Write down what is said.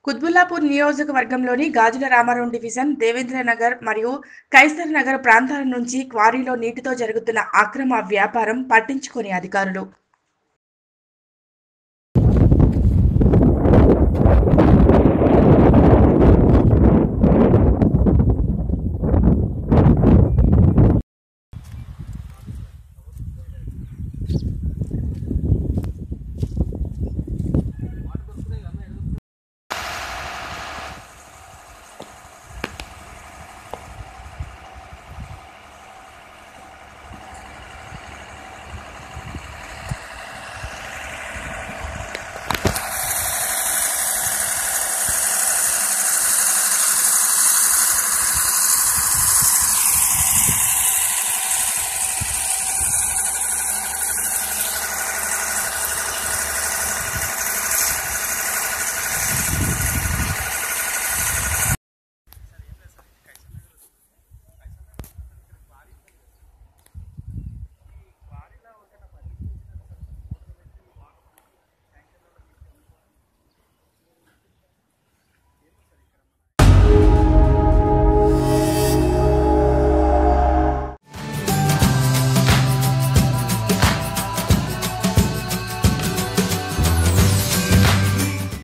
కుత్బుల్లాపూర్ నియోజకవర్గంలోని గాజులరామారం డివిజన్, దేవేంద్రనగర్ మరియు కైసర్ నగర్ ప్రాంతాల నుంచి క్వారీలో నీటితో జరుగుతున్న అక్రమ వ్యాపారం పట్టించుకోని అధికారులు